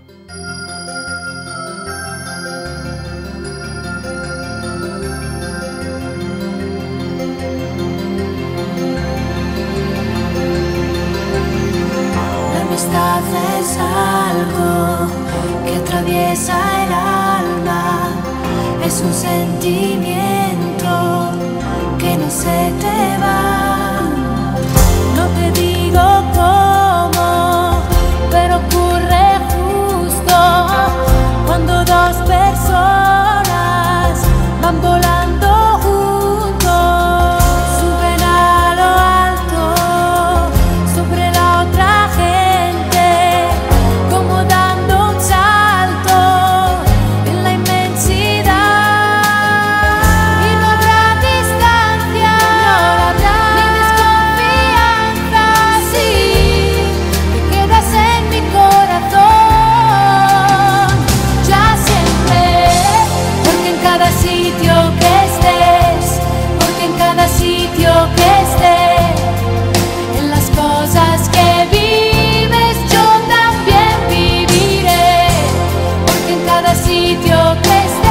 La amistad es algo que atraviesa el alma, es un sentimiento que no se te va. No te digo cómo, pero ocurre justo cuando dos personas van volando juntos. Suben a lo alto sobre la otra gente, como dando un salto en la inmensidad. Y no habrá distancia, ni desconfianza. Sí, te quedas en mi corazón, ya siempre. Porque en cada sitio que estés, porque en cada sitio que estés, en las cosas que vives yo también viviré. Porque en cada sitio que estés,